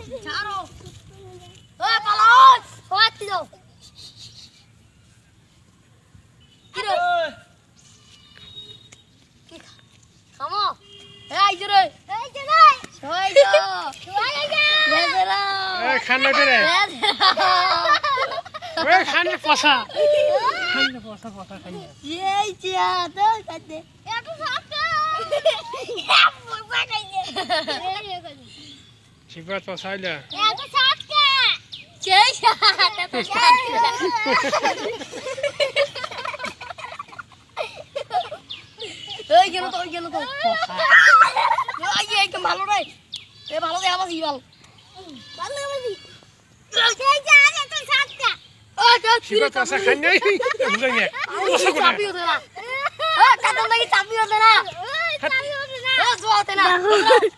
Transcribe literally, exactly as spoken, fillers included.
ছাড়ো ওই পালাও ওই দাও কি রে কি খামো এই যে রে এই যে রে সই যা সই যা বেজরা এই খান্না রে ওই খান্না পসা খান্না পসা পসা খান্না এই চিয়া তো কাটে এত সাপটা পসা খাইলে শিবরাত পসাইলা এত সাপটা সেই সাপটা তো এই গেল তো গেল তো এই এই কেমন ভালো রে এ ভালো দে আবার ইবাল ভালো আবার সেই যা আরে তো সাপটা ও তো শিবরাত পসা খান্না বুঝাই না পসা কোনা চাপি হতে না ও কাটন লাগি চাপি হতে না চাপি হতে না ও জোতে না